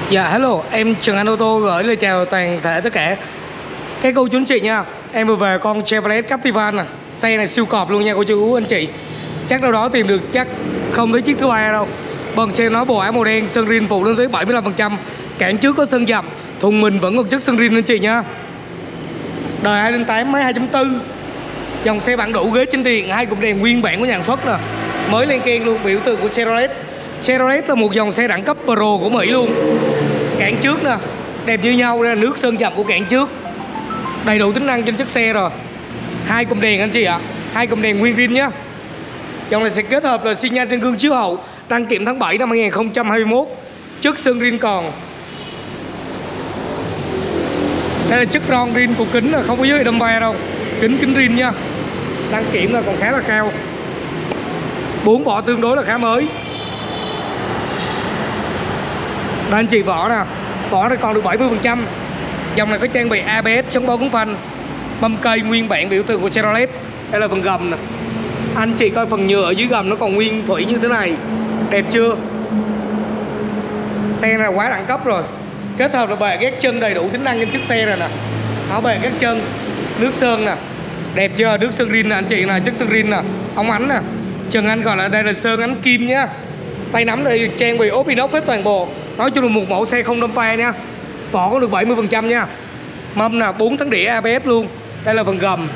Dạ hello, em Trần Anh Ô Tô gửi lời chào toàn thể tất cả các cô chú anh chị nha. Em vừa về con Chevrolet Captiva nè. Xe này siêu cọp luôn nha cô chú anh chị. Chắc đâu đó tìm được chắc không thấy chiếc thứ ba đâu. Bần xe nó bộ áo màu đen, sơn rin phụ lên tới 75%. Cản trước có sơn dặm, thùng mình vẫn còn chất sơn rin anh chị nha. Đời 208 máy 2.4. Dòng xe bản đủ ghế chính điện, hai cụm đèn nguyên bản của nhà sản xuất nè. Mới lên keng luôn, biểu tượng của Chevrolet. Chevrolet là một dòng xe đẳng cấp Pro của Mỹ luôn. Cản trước nè, đẹp như nhau, đây là nước sơn dặm của cản trước. Đầy đủ tính năng trên chiếc xe rồi. Hai cụm đèn anh chị ạ, hai cụm đèn nguyên rin nhá. Dòng này sẽ kết hợp là xi nhan trên gương chiếu hậu, đăng kiểm tháng 7 năm 2021. Chất sơn rin còn. Đây là chất ron rin của kính, là không có dấu hiệu đâm va đâu. Kính rin nha. Đăng kiểm là còn khá là cao. 4 vỏ tương đối là khá mới. Đây anh chị vỏ nè, vỏ này còn được 70%. Dòng này có trang bị ABS chống bó cuốn phanh, mâm cây nguyên bản biểu tượng của Chevrolet. Đây là phần gầm nè. Anh chị coi phần nhựa ở dưới gầm nó còn nguyên thủy như thế này. Đẹp chưa? Xe này quá đẳng cấp rồi. Kết hợp là bệ gác chân đầy đủ tính năng trên chiếc xe này nè. Áo bệ gác chân, nước sơn nè. Đẹp chưa? Nước sơn rin nè anh chị nè, chất sơn rin nè, ống ánh nè. Trần Anh gọi là đây là sơn ánh kim nhá. Tay nắm đây trang bị ốp inox hết toàn bộ. Nói chung là một mẫu xe không đâm va nha. Vỏ có được 70% nha. Mâm nè, 4 tấn đĩa ABS luôn. Đây là phần gầm.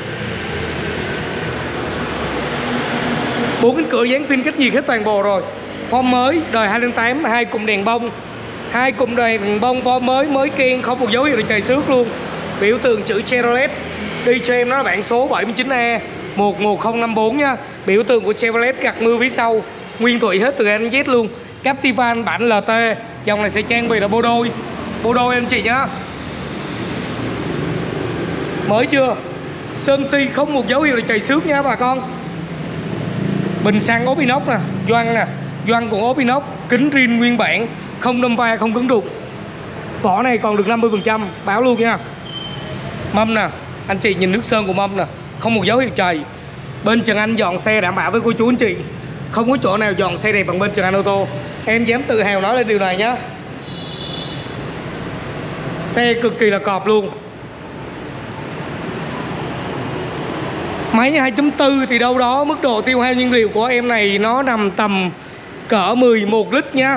4 cánh cửa dán pin cách nhiệt hết toàn bộ rồi. Form mới, đời 208, hai cụm đèn bông. Hai cụm đèn bông form mới keng, không một dấu hiệu được chày xước luôn. Biểu tượng chữ Chevrolet. Đi cho em nó là bản số 79E 11054 nha. Biểu tượng của Chevrolet gặt mưa phía sau. Nguyên thủy hết từ A đến Z luôn. Captiva bản LT. Dòng này sẽ trang bị là bô đôi anh chị nhá. Mới chưa? Sơn si không một dấu hiệu được chày xước nha bà con. Bình xăng ốp inox nè, gioăng nè, gioăng cũng ốp inox, kính rin nguyên bản, không đâm va, không cứng đục. Vỏ này còn được 50%, báo luôn nha. Mâm nè, anh chị nhìn nước sơn của mâm nè, không một dấu hiệu chày. Bên Trần Anh dọn xe đảm bảo với cô chú anh chị, không có chỗ nào dọn xe đẹp bằng bên Trần Anh Ô Tô. Em dám tự hào nói lên điều này nhá. Xe cực kỳ là cọp luôn. Máy 2.4 thì đâu đó mức độ tiêu hao nhiên liệu của em này nó nằm tầm cỡ 11 lít nha.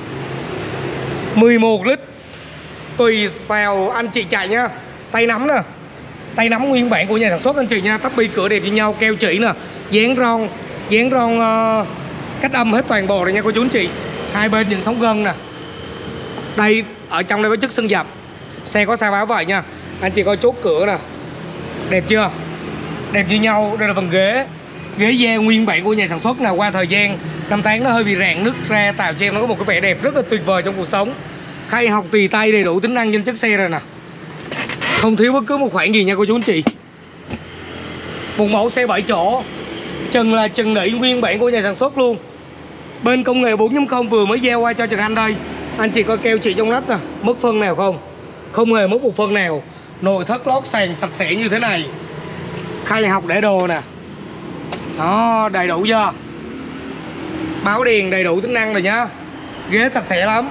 11 lít. Tùy vào anh chị chạy nha. Tay nắm nè, tay nắm nguyên bản của nhà sản xuất anh chị nha. Tắp bi cửa đẹp như nhau, keo chỉ nè, dán ron cách âm hết toàn bộ rồi nha cô chú anh chị. Hai bên những sóng gân nè. Đây, ở trong đây có chất sơn dập. Xe có sao báo vậy nha. Anh chị coi chốt cửa nè. Đẹp chưa? Đẹp như nhau. Đây là phần ghế. Ghế da nguyên bản của nhà sản xuất nào qua thời gian năm tháng nó hơi bị rạn nứt ra, tạo cho em nó có một cái vẻ đẹp rất là tuyệt vời trong cuộc sống. Khay học tùy tay đầy đủ tính năng trên chiếc xe rồi nè. Không thiếu bất cứ một khoản gì nha cô chú anh chị. Một mẫu xe 7 chỗ. Trần là trần nỉ nguyên bản của nhà sản xuất luôn. Bên công nghệ 4.0 vừa mới giao qua cho Trần Anh đây. Anh chị coi keo chỉ trong nách nè, mất phân nào không? Không hề mất một phân nào. Nội thất lót sàn sạch sẽ như thế này. Khay học để đồ nè. Đó, đầy đủ chưa? Báo đèn đầy đủ tính năng rồi nhá. Ghế sạch sẽ lắm.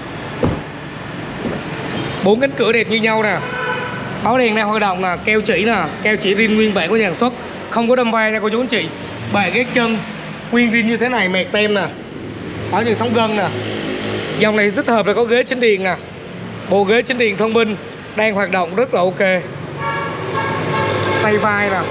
4 cánh cửa đẹp như nhau nè. Báo đèn đang hoạt động nè, keo chỉ nè, keo chỉ rin nguyên bản của nhà sản xuất, không có đâm va nha cô chú anh chị. Bệ gác chân nguyên rin như thế này, mẹt tem nè. Ở những sóng gân nè. Dòng này tích hợp là có ghế chính điện nè. Bộ ghế chính điện thông minh đang hoạt động rất là ok. Tay vai nè.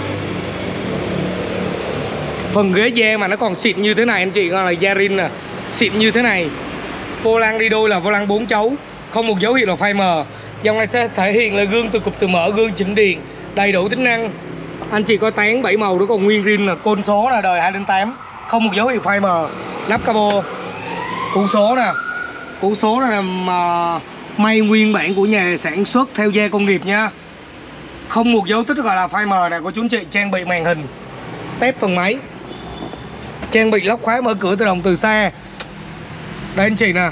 Phần ghế da mà nó còn xịn như thế này anh chị, gọi là da rin nè, xịn như thế này. Vô lăng đi đôi là vô lăng 4 chấu, không một dấu hiệu là phai mờ. Dòng này sẽ thể hiện là gương từ cụp từ mở, gương chỉnh điện, đầy đủ tính năng. Anh chị coi tán 7 màu nó còn nguyên rin là côn số là đời 208, không một dấu hiệu phai mờ. Nắp capo, củ số nè, củ số là may nguyên bản của nhà sản xuất theo da công nghiệp nha. Không một dấu tích gọi là phai mờ nè cô chú anh chị. Trang bị màn hình, tép phần máy, trang bị lóc khóa mở cửa tự động từ xa. Đây anh chị nè.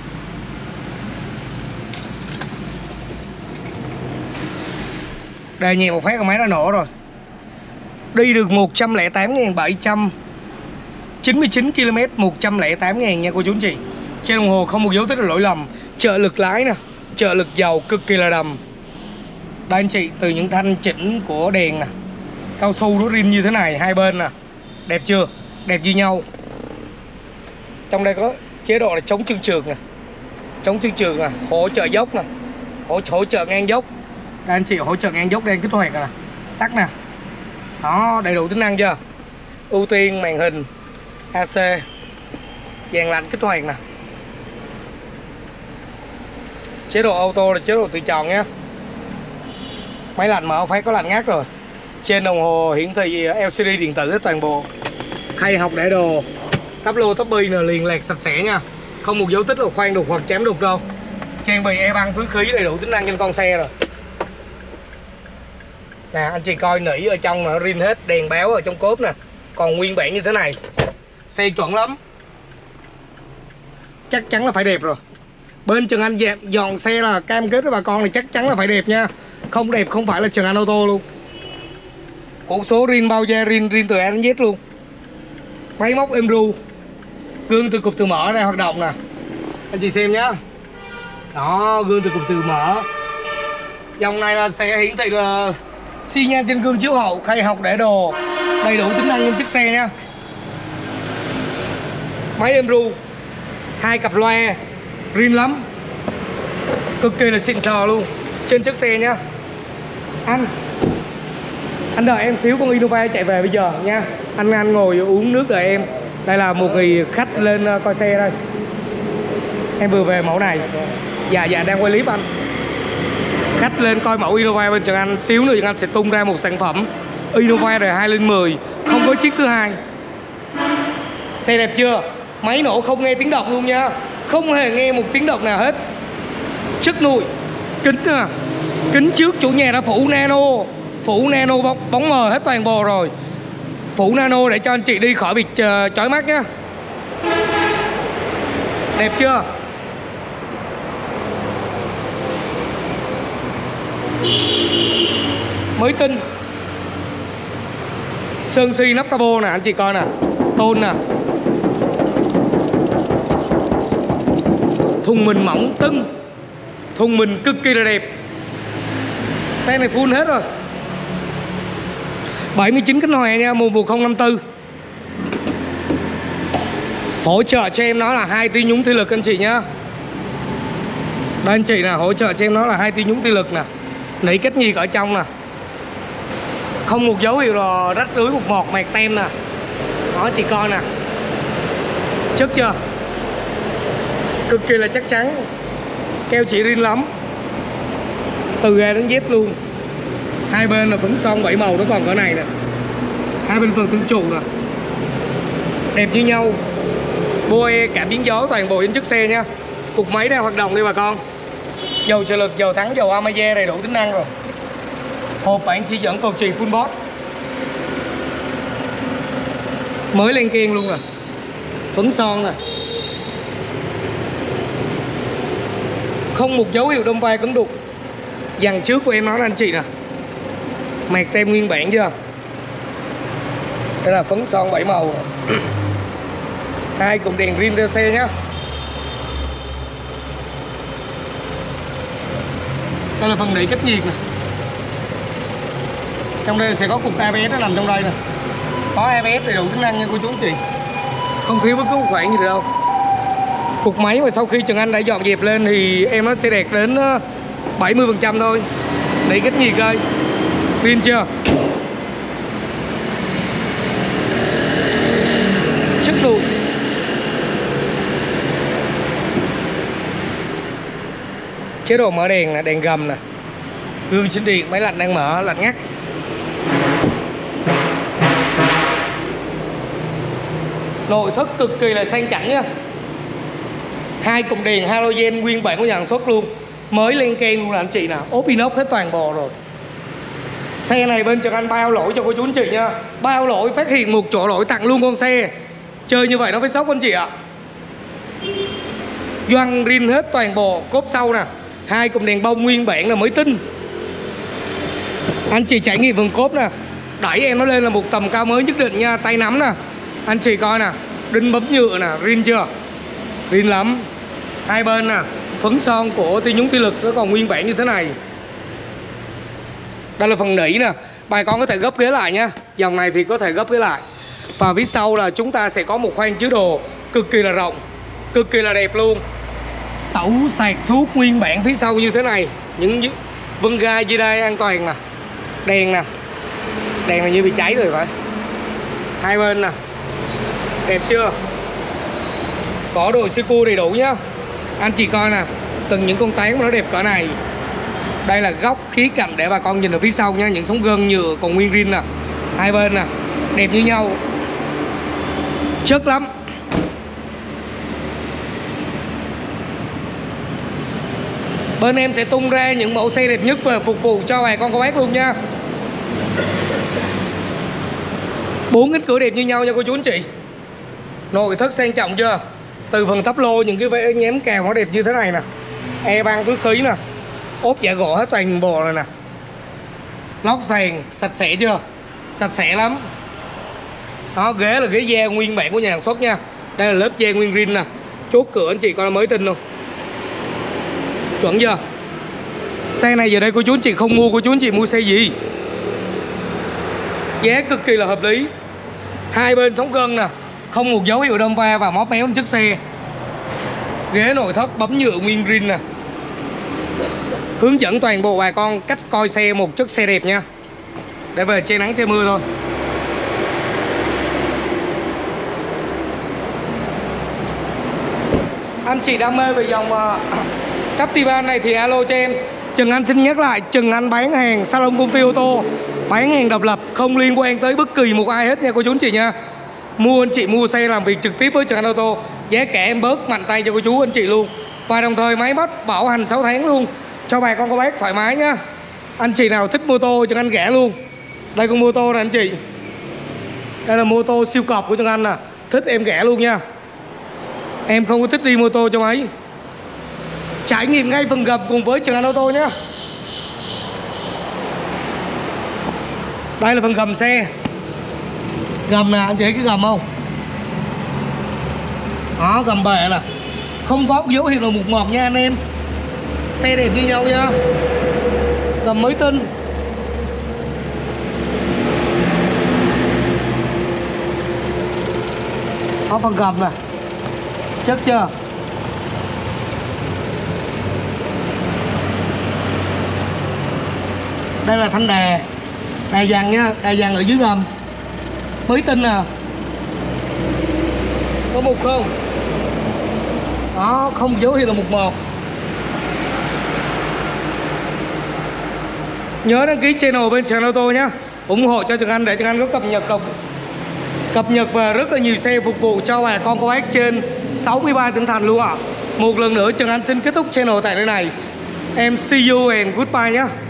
Đè nhẹ một phát cái máy đã nổ rồi. Đi được 108.799 km, 108.000 nha cô chú anh chị. Trên đồng hồ không một dấu tích là lỗi lầm. Trợ lực lái nè, trợ lực dầu cực kỳ là đầm. Đây anh chị, từ những thanh chỉnh của đèn nè, cao su nó rin như thế này hai bên nè, đẹp chưa? Đẹp như nhau. Trong đây có chế độ là chống trơn trượt nè, chống trơn trượt nè, hỗ trợ dốc nè, hỗ trợ ngang dốc. Đây anh chị, hỗ trợ ngang dốc đang kích hoạt nè, tắt nè. Đó, đầy đủ tính năng chưa? Ưu tiên màn hình AC, dàn lạnh kích hoạt nè. Chế độ auto là chế độ tự chọn nhé. Máy lạnh mở phải có lạnh ngắt rồi. Trên đồng hồ hiển thị LCD điện tử toàn bộ. Khay học để đồ, tắp lô tắp bi là liền lạc sạch sẽ nha. Không một dấu tích là khoan đục hoặc chém đục đâu. Trang bị e băng túi khí đầy đủ tính năng trên con xe rồi. Nè anh chị coi nỉ ở trong nó rin hết, đèn báo ở trong cốp nè, còn nguyên bản như thế này. Xe chuẩn lắm, chắc chắn là phải đẹp rồi. Bên Trần Anh dọn xe là cam kết với bà con này chắc chắn là phải đẹp nha. Không đẹp không phải là Trần Anh ô tô luôn. Cổ số rin bao da rin từ A đến Z luôn. Máy móc êm ru, gương từ cụp từ mở đây hoạt động nè, anh chị xem nhá. Đó, gương từ cụp từ mở. Dòng này là sẽ hiển thị là xi nhan trên gương chiếu hậu, khay học để đồ, đầy đủ tính năng trên chiếc xe nha. Máy êm ru, hai cặp loa, rin lắm, cực kỳ là xịn sò luôn trên chiếc xe nhá. Anh đợi em xíu, con Innova chạy về bây giờ nha. Anh ngồi uống nước đợi em. Đây là một người khách lên coi xe đây. Em vừa về mẫu này. Dạ đang quay clip anh. Khách lên coi mẫu Innova bên Trần Anh. Xíu nữa Trần Anh sẽ tung ra một sản phẩm Innova R2 lên 10, không có chiếc thứ hai. Xe đẹp chưa? Máy nổ không nghe tiếng động luôn nha, không hề nghe một tiếng động nào hết. Chất nụi, kính nè, kính trước chủ nhà đã phủ nano bóng mờ hết toàn bộ rồi. Phủ nano để cho anh chị đi khỏi bị chói mắt nhá. Đẹp chưa? Mới tinh. Sơn xi nắp cabo nè, anh chị coi nè, tôn nè. Thùng mình mỏng tưng, thùng mình cực kỳ là đẹp. Xe này full hết rồi. 79 cánh hòe nha, 11054. Hỗ trợ cho em nó là 2 tia nhúng thủy lực anh chị nhá. Đây anh chị nè, hỗ trợ cho em nó là 2 tia nhúng thủy lực nè. Nỉ cách nhiệt ở trong nè. Không một dấu hiệu là rách rưới một mọt mẹt tem nè. Đó chị coi nè. Chất chưa? Cực kỳ là chắc chắn. Keo chỉ rin lắm, từ A đến Z luôn. Hai bên là phấn son 7 màu, nó còn cỡ này nè. Hai bên phần tương trụ nè, đẹp như nhau. Boe cảm biến gió toàn bộ trên chiếc xe nha. Cục máy đang hoạt động đi bà con. Dầu trợ lực, dầu thắng, dầu Amaze đầy đủ tính năng rồi. Hộp bản chỉ dẫn cầu chì full box, mới lên keng luôn nè, phấn son nè. Không một dấu hiệu đâm va cứng đục. Dàn trước của em nói là anh chị nè, mạc tem nguyên bản chưa? Đây là phấn son 7 màu. Hai cụm đèn rim theo xe nhá. Đây là phần nỉ cách nhiệt nè. Trong đây sẽ có cục ABS nó nằm trong đây nè. Có ABS đầy đủ tính năng nha cô chú anh chị, không thiếu bất cứ một khoản gì đâu. Cục máy mà sau khi Trần Anh đã dọn dẹp lên thì em nó sẽ đẹp đến 70% thôi. Nỉ cách nhiệt ơi, pin chưa? Chất lượng. Chế độ mở đèn nè, đèn gầm nè, gương chỉnh điện, máy lạnh đang mở, lạnh ngắt. Nội thất cực kỳ là sang chảnh nha. Hai cụm đèn halogen nguyên bản của nhà sản xuất luôn, mới lên keng luôn là anh chị nè, ốp inox hết toàn bộ rồi. Xe này bên Trần Anh bao lỗi cho cô chú anh chị nha, bao lỗi, phát hiện một chỗ lỗi tặng luôn con xe. Chơi như vậy nó phải sốc anh chị ạ. Gioăng rin hết toàn bộ, cốp sau nè, hai cụm đèn bông nguyên bản là mới tinh. Anh chị trải nghiệm phần cốp nè, đẩy em nó lên là một tầm cao mới nhất định nha. Tay nắm nè, anh chị coi nè, đinh bấm nhựa nè, rin chưa? Rin lắm. Hai bên nè, phấn son của tia nhúng tia lực nó còn nguyên bản như thế này. Đây là phần nỉ nè, bà con có thể gấp ghế lại nha. Dòng này thì có thể gấp ghế lại. Và phía sau là chúng ta sẽ có một khoang chứa đồ cực kỳ là rộng, cực kỳ là đẹp luôn. Tẩu sạc thuốc nguyên bản phía sau như thế này. Những vân gai dưới đây an toàn nè. Đèn nè, đèn là như bị cháy rồi phải. Hai bên nè, đẹp chưa? Có đồ sơ cua đầy đủ nhá. Anh chị coi nè, từng những con tán nó đẹp cỡ này. Đây là góc khía cạnh để bà con nhìn ở phía sau nha. Những sống gân nhựa còn nguyên rin nè. Hai bên nè, đẹp như nhau, chất lắm. Bên em sẽ tung ra những mẫu xe đẹp nhất về phục vụ cho bà con cô bác luôn nha. 4 cánh cửa đẹp như nhau nha cô chú anh chị. Nội thất sang trọng chưa? Từ phần tắp lô những cái vẽ nhém kèo nó đẹp như thế này nè. E băng túi khí nè. Ốp dạ gỗ hết toàn bộ rồi nè. Lót sàn sạch sẽ chưa? Sạch sẽ lắm. Đó, ghế là ghế da nguyên bản của nhà sản xuất nha. Đây là lớp da nguyên rin nè. Chốt cửa anh chị coi là mới tinh luôn. Chuẩn chưa? Xe này giờ đây cô chú anh chị không mua, cô chú anh chị mua xe gì? Giá cực kỳ là hợp lý. Hai bên sóng gân nè, không một dấu hiệu đâm va và móp méo trên chiếc xe. Ghế nội thất bấm nhựa nguyên rin nè. Hướng dẫn toàn bộ bà con cách coi xe một chiếc xe đẹp nha. Để về che nắng che mưa thôi. Anh chị đam mê về dòng Captiva này thì alo cho em. Trần Anh xin nhắc lại, Trần Anh bán hàng salon công ty ô tô, bán hàng độc lập, không liên quan tới bất kỳ một ai hết nha cô chú anh chị nha. Mua anh chị mua xe làm việc trực tiếp với Trần Anh ô tô, giá cả em bớt mạnh tay cho cô chú anh chị luôn. Và đồng thời máy móc bảo hành 6 tháng luôn, cho bà con cô bác thoải mái nhá. Anh chị nào thích mô tô Trần Anh rẻ luôn. Đây con mô tô nè anh chị. Đây là mô tô siêu cọp của Trần Anh nè. Thích em rẻ luôn nha. Em không có thích đi mô tô cho mấy. Trải nghiệm ngay phần gầm cùng với Trần Anh ô tô nhá. Đây là phần gầm xe. Gầm nè, anh chị thấy cái gầm không? Đó, gầm bệ nè. Không có dấu hiệu là mục mọt nha anh em. Xe đẹp như nhau nha. Gầm mới tinh. Có phần gầm nè. Chất chưa? Đây là thanh đè. Đè vàng nha, đè vàng ở dưới gầm. Mới tinh nè. Có mục không? Đó, không dấu hiệu là mục một. Nhớ đăng ký channel bên Trần Ô Tô nhé. ủng hộ cho Trần Anh để Trần Anh có cập nhật về rất là nhiều xe phục vụ cho bà con cô bác trên 63 tỉnh thành luôn ạ. Một lần nữa Trần Anh xin kết thúc channel tại nơi này. Em see you and goodbye nhé.